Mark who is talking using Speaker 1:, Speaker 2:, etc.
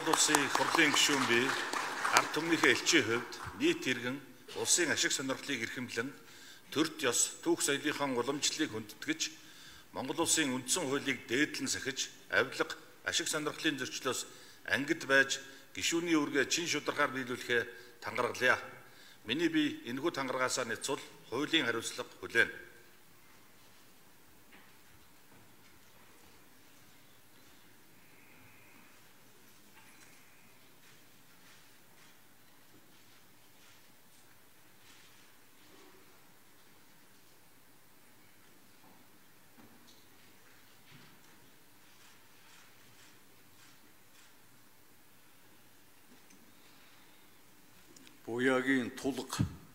Speaker 1: Монгол улсын их хурлын гишүүн бий ард түмнийхээ элчийн хувьд нийт иргэн улсын ашиг сонирхлыг эрхэмлэн төрт ёс түүх соёлынхон уламжлалыг хүндэтгэж Монгол улсын үндсэн хуулийг дээдлэн сахиж авилга ашиг сонирхлын зөрчлөөс ангид байж гишүүний үүргээ чин шударгаар биелүүлэхээ тангаргалъя. Миний бие энэхүү тангаргаасаа нэцүүл хуулийн хариуцлага хүлээнэ.
Speaker 2: Буяагийн тулга